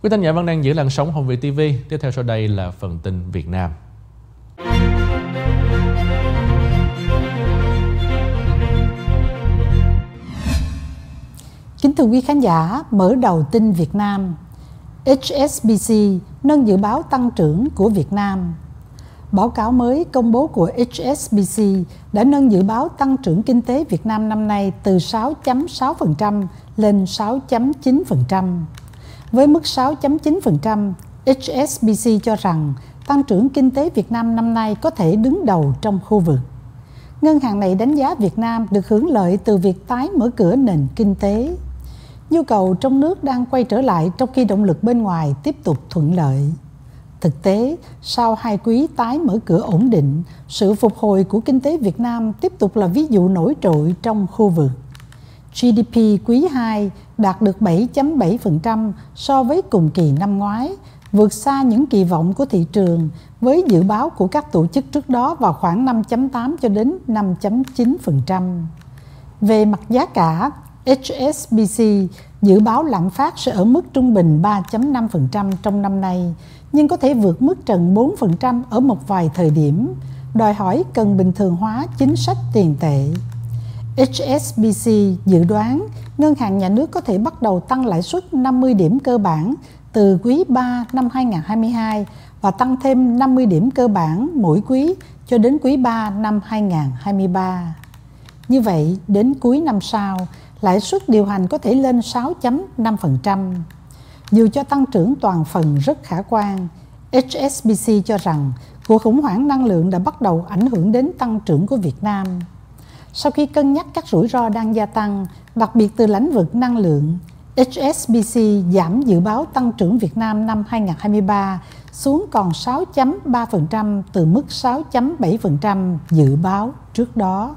Quý thính giả vẫn đang giữ làn sóng Hồng Việt TV. Tiếp theo sau đây là phần tin Việt Nam. Kính thưa quý khán giả, mở đầu tin Việt Nam. HSBC nâng dự báo tăng trưởng của Việt Nam. Báo cáo mới công bố của HSBC đã nâng dự báo tăng trưởng kinh tế Việt Nam năm nay từ 6,6% lên 6,9%. Với mức 6,9%, HSBC cho rằng tăng trưởng kinh tế Việt Nam năm nay có thể đứng đầu trong khu vực. Ngân hàng này đánh giá Việt Nam được hưởng lợi từ việc tái mở cửa nền kinh tế. Nhu cầu trong nước đang quay trở lại trong khi động lực bên ngoài tiếp tục thuận lợi. Thực tế, sau 2 quý tái mở cửa ổn định, sự phục hồi của kinh tế Việt Nam tiếp tục là ví dụ nổi trội trong khu vực. GDP quý 2 đạt được 7,7% so với cùng kỳ năm ngoái, vượt xa những kỳ vọng của thị trường với dự báo của các tổ chức trước đó vào khoảng 5,8 cho đến 5,9%. Về mặt giá cả, HSBC dự báo lạm phát sẽ ở mức trung bình 3,5% trong năm nay, nhưng có thể vượt mức trần 4% ở một vài thời điểm, đòi hỏi cần bình thường hóa chính sách tiền tệ. HSBC dự đoán Ngân hàng Nhà nước có thể bắt đầu tăng lãi suất 50 điểm cơ bản từ quý 3 năm 2022 và tăng thêm 50 điểm cơ bản mỗi quý cho đến quý 3 năm 2023. Như vậy, đến cuối năm sau, lãi suất điều hành có thể lên 6,5%. Dù cho tăng trưởng toàn phần rất khả quan, HSBC cho rằng cuộc khủng hoảng năng lượng đã bắt đầu ảnh hưởng đến tăng trưởng của Việt Nam. Sau khi cân nhắc các rủi ro đang gia tăng, đặc biệt từ lĩnh vực năng lượng, HSBC giảm dự báo tăng trưởng Việt Nam năm 2023 xuống còn 6,3% từ mức 6,7% dự báo trước đó.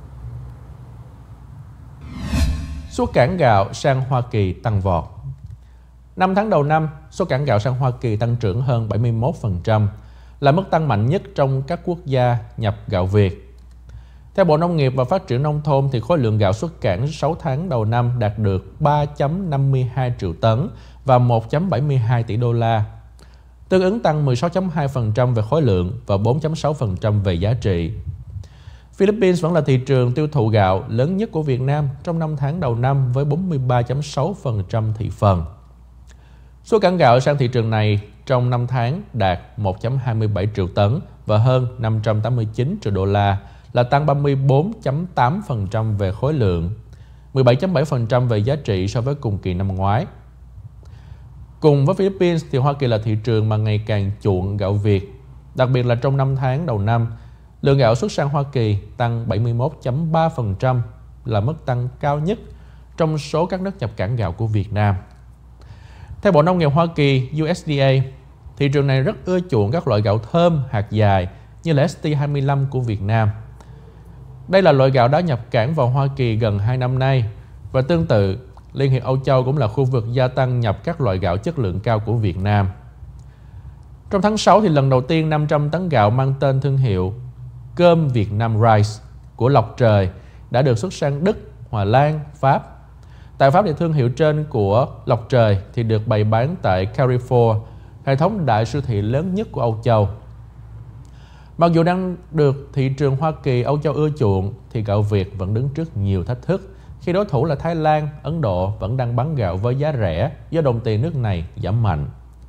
Xuất cảng gạo sang Hoa Kỳ tăng vọt. 5 tháng đầu năm, xuất cảng gạo sang Hoa Kỳ tăng trưởng hơn 71%, là mức tăng mạnh nhất trong các quốc gia nhập gạo Việt. Theo Bộ Nông nghiệp và Phát triển Nông thôn, thì khối lượng gạo xuất cảng 6 tháng đầu năm đạt được 3,52 triệu tấn và 1,72 tỷ đô la, tương ứng tăng 16,2% về khối lượng và 4,6% về giá trị. Philippines vẫn là thị trường tiêu thụ gạo lớn nhất của Việt Nam trong 5 tháng đầu năm với 43,6% thị phần. Xuất cảng gạo sang thị trường này trong 5 tháng đạt 1,27 triệu tấn và hơn 589 triệu đô la, là tăng 34,8% về khối lượng, 17,7% về giá trị so với cùng kỳ năm ngoái. Cùng với Philippines, thì Hoa Kỳ là thị trường mà ngày càng chuộng gạo Việt. Đặc biệt là trong 5 tháng đầu năm, lượng gạo xuất sang Hoa Kỳ tăng 71,3%, là mức tăng cao nhất trong số các nước nhập cảng gạo của Việt Nam. Theo Bộ Nông nghiệp Hoa Kỳ USDA, thị trường này rất ưa chuộng các loại gạo thơm hạt dài như là ST25 của Việt Nam. Đây là loại gạo đã nhập cảng vào Hoa Kỳ gần 2 năm nay, và tương tự, Liên hiệp Âu Châu cũng là khu vực gia tăng nhập các loại gạo chất lượng cao của Việt Nam. Trong tháng 6, thì lần đầu tiên 500 tấn gạo mang tên thương hiệu Cơm Việt Nam Rice của Lộc Trời đã được xuất sang Đức, Hà Lan, Pháp. Tại Pháp, thì thương hiệu trên của Lộc Trời thì được bày bán tại Carrefour, hệ thống đại siêu thị lớn nhất của Âu Châu. Mặc dù đang được thị trường Hoa Kỳ, Âu Châu ưa chuộng, thì gạo Việt vẫn đứng trước nhiều thách thức khi đối thủ là Thái Lan, Ấn Độ vẫn đang bán gạo với giá rẻ do đồng tiền nước này giảm mạnh.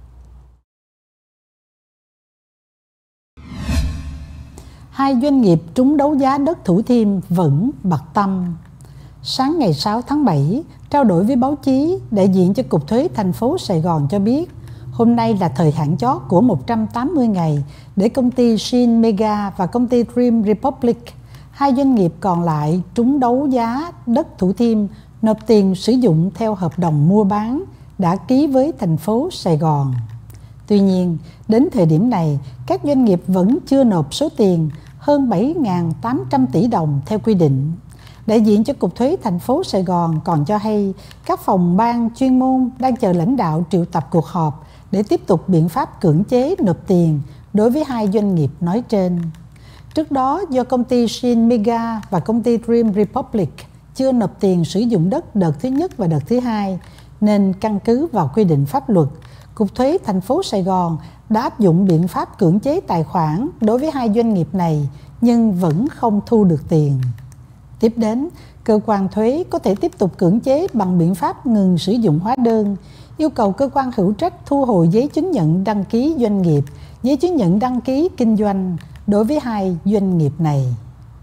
Hai doanh nghiệp trúng đấu giá đất Thủ Thiêm vẫn bặt tâm. Sáng ngày 6 tháng 7, trao đổi với báo chí, đại diện cho Cục Thuế thành phố Sài Gòn cho biết, hôm nay là thời hạn chót của 180 ngày để công ty Shin Mega và công ty Dream Republic, hai doanh nghiệp còn lại trúng đấu giá đất Thủ Thiêm, nộp tiền sử dụng theo hợp đồng mua bán đã ký với thành phố Sài Gòn. Tuy nhiên, đến thời điểm này, các doanh nghiệp vẫn chưa nộp số tiền hơn 7.800 tỷ đồng theo quy định. Đại diện cho Cục Thuế thành phố Sài Gòn còn cho hay các phòng ban chuyên môn đang chờ lãnh đạo triệu tập cuộc họp để tiếp tục biện pháp cưỡng chế nộp tiền đối với hai doanh nghiệp nói trên. Trước đó, do công ty Shin Mega và công ty Dream Republic chưa nộp tiền sử dụng đất đợt thứ nhất và đợt thứ hai, nên căn cứ vào quy định pháp luật, Cục Thuế thành phố Sài Gòn đã áp dụng biện pháp cưỡng chế tài khoản đối với hai doanh nghiệp này nhưng vẫn không thu được tiền. Tiếp đến, cơ quan thuế có thể tiếp tục cưỡng chế bằng biện pháp ngừng sử dụng hóa đơn, yêu cầu cơ quan hữu trách thu hồi giấy chứng nhận đăng ký doanh nghiệp, giấy chứng nhận đăng ký kinh doanh đối với hai doanh nghiệp này.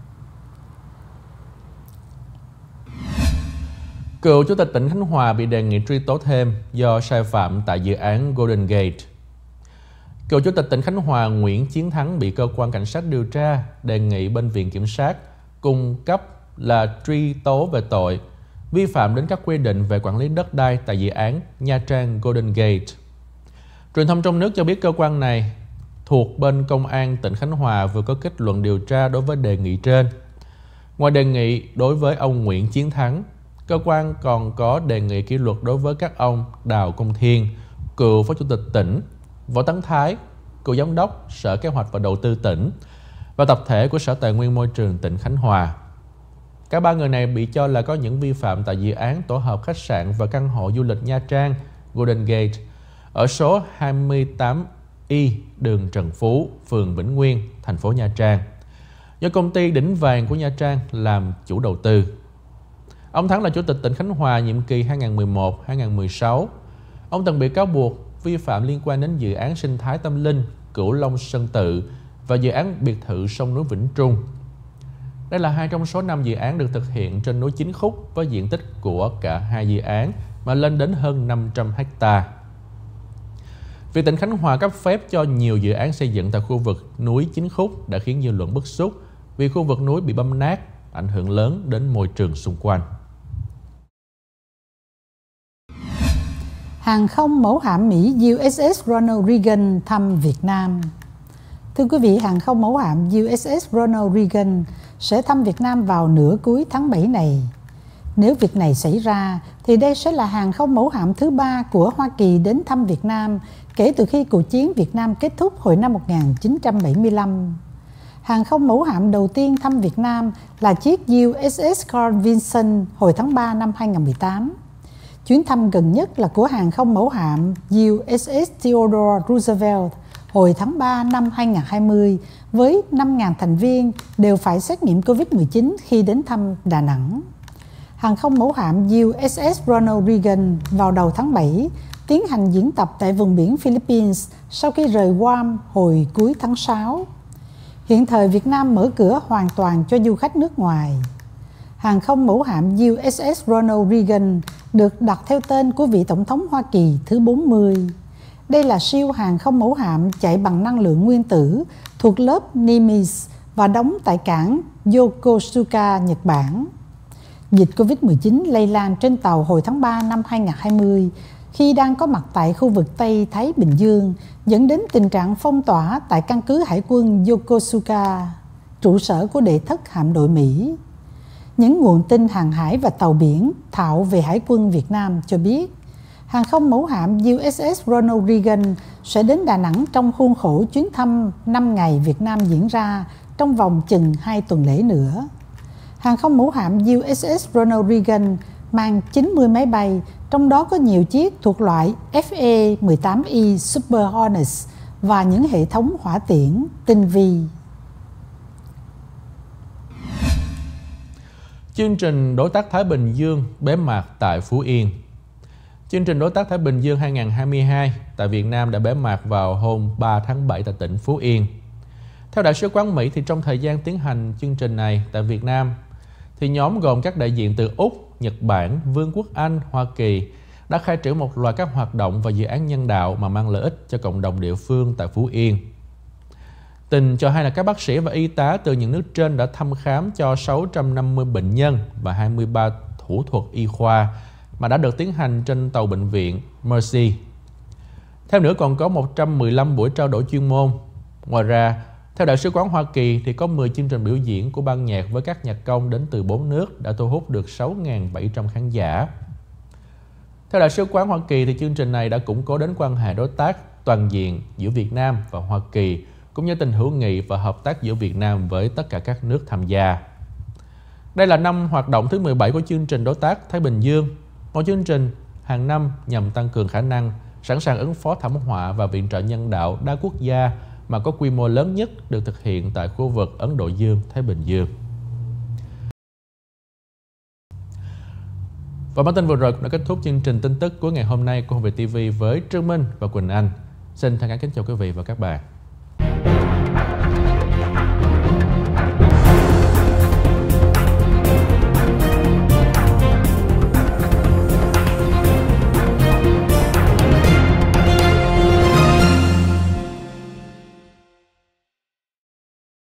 Cựu Chủ tịch tỉnh Khánh Hòa bị đề nghị truy tố thêm do sai phạm tại dự án Golden Gate. Cựu Chủ tịch tỉnh Khánh Hòa Nguyễn Chiến Thắng bị cơ quan cảnh sát điều tra đề nghị bên Viện Kiểm sát cung cấp là truy tố về tội vi phạm đến các quy định về quản lý đất đai tại dự án Nha Trang Golden Gate. Truyền thông trong nước cho biết cơ quan này thuộc bên Công an tỉnh Khánh Hòa vừa có kết luận điều tra đối với đề nghị trên. Ngoài đề nghị đối với ông Nguyễn Chiến Thắng, cơ quan còn có đề nghị kỷ luật đối với các ông Đào Công Thiên, cựu Phó Chủ tịch tỉnh, Võ Tấn Thái, cựu Giám đốc Sở Kế hoạch và Đầu tư tỉnh và tập thể của Sở Tài nguyên Môi trường tỉnh Khánh Hòa. Cả ba người này bị cho là có những vi phạm tại dự án tổ hợp khách sạn và căn hộ du lịch Nha Trang Golden Gate ở số 28Y đường Trần Phú, phường Vĩnh Nguyên, thành phố Nha Trang, do công ty Đỉnh Vàng của Nha Trang làm chủ đầu tư. Ông Thắng là Chủ tịch tỉnh Khánh Hòa nhiệm kỳ 2011-2016. Ông từng bị cáo buộc vi phạm liên quan đến dự án sinh thái tâm linh Cửu Long Sơn Tự và dự án biệt thự sông núi Vĩnh Trung. Đây là hai trong số 5 dự án được thực hiện trên núi Chín Khúc với diện tích của cả hai dự án mà lên đến hơn 500 ha. Việc tỉnh Khánh Hòa cấp phép cho nhiều dự án xây dựng tại khu vực núi Chín Khúc đã khiến dư luận bức xúc vì khu vực núi bị băm nát, ảnh hưởng lớn đến môi trường xung quanh. Hàng không mẫu hạm Mỹ USS Ronald Reagan thăm Việt Nam. Thưa quý vị, hàng không mẫu hạm USS Ronald Reagan sẽ thăm Việt Nam vào nửa cuối tháng 7 này. Nếu việc này xảy ra, thì đây sẽ là hàng không mẫu hạm thứ 3 của Hoa Kỳ đến thăm Việt Nam kể từ khi cuộc chiến Việt Nam kết thúc hồi năm 1975. Hàng không mẫu hạm đầu tiên thăm Việt Nam là chiếc USS Carl Vinson hồi tháng 3 năm 2018. Chuyến thăm gần nhất là của hàng không mẫu hạm USS Theodore Roosevelt hồi tháng 3 năm 2020 với 5.000 thành viên đều phải xét nghiệm COVID-19 khi đến thăm Đà Nẵng. Hàng không mẫu hạm USS Ronald Reagan vào đầu tháng 7 tiến hành diễn tập tại vùng biển Philippines sau khi rời Guam hồi cuối tháng 6. Hiện thời Việt Nam mở cửa hoàn toàn cho du khách nước ngoài. Hàng không mẫu hạm USS Ronald Reagan được đặt theo tên của vị Tổng thống Hoa Kỳ thứ 40. Đây là siêu hàng không mẫu hạm chạy bằng năng lượng nguyên tử thuộc lớp Nimitz và đóng tại cảng Yokosuka, Nhật Bản. Dịch COVID-19 lây lan trên tàu hồi tháng 3 năm 2020 khi đang có mặt tại khu vực Tây Thái Bình Dương, dẫn đến tình trạng phong tỏa tại căn cứ Hải quân Yokosuka, trụ sở của đệ thất hạm đội Mỹ. Những nguồn tin hàng hải và tàu biển thạo về Hải quân Việt Nam cho biết, hàng không mẫu hạm USS Ronald Reagan sẽ đến Đà Nẵng trong khuôn khổ chuyến thăm 5 ngày Việt Nam diễn ra trong vòng chừng 2 tuần lễ nữa. Hàng không mẫu hạm USS Ronald Reagan mang 90 máy bay, trong đó có nhiều chiếc thuộc loại FA-18E Super Hornets và những hệ thống hỏa tiễn tinh vi. Chương trình Đối tác Thái Bình Dương bế mạc tại Phú Yên. Chương trình Đối tác Thái Bình Dương 2022 tại Việt Nam đã bế mạc vào hôm 3 tháng 7 tại tỉnh Phú Yên. Theo Đại sứ quán Mỹ, thì trong thời gian tiến hành chương trình này tại Việt Nam, thì nhóm gồm các đại diện từ Úc, Nhật Bản, Vương quốc Anh, Hoa Kỳ đã khai triển một loạt các hoạt động và dự án nhân đạo mà mang lợi ích cho cộng đồng địa phương tại Phú Yên. Tin cho hay là các bác sĩ và y tá từ những nước trên đã thăm khám cho 650 bệnh nhân và 23 thủ thuật y khoa mà đã được tiến hành trên tàu bệnh viện Mercy. Theo nữa còn có 115 buổi trao đổi chuyên môn. Ngoài ra, theo Đại sứ quán Hoa Kỳ thì có 10 chương trình biểu diễn của ban nhạc với các nhạc công đến từ 4 nước đã thu hút được 6.700 khán giả. Theo Đại sứ quán Hoa Kỳ thì chương trình này đã củng cố đến quan hệ đối tác toàn diện giữa Việt Nam và Hoa Kỳ, cũng như tình hữu nghị và hợp tác giữa Việt Nam với tất cả các nước tham gia. Đây là năm hoạt động thứ 17 của chương trình Đối tác Thái Bình Dương, một chương trình hàng năm nhằm tăng cường khả năng sẵn sàng ứng phó thảm họa và viện trợ nhân đạo đa quốc gia mà có quy mô lớn nhất được thực hiện tại khu vực Ấn Độ Dương-Thái Bình Dương. Và bản tin vừa rồi cũng đã kết thúc chương trình tin tức cuối ngày hôm nay của HVTV với Trương Minh và Quỳnh Anh. Xin thân ái kính chào quý vị và các bạn.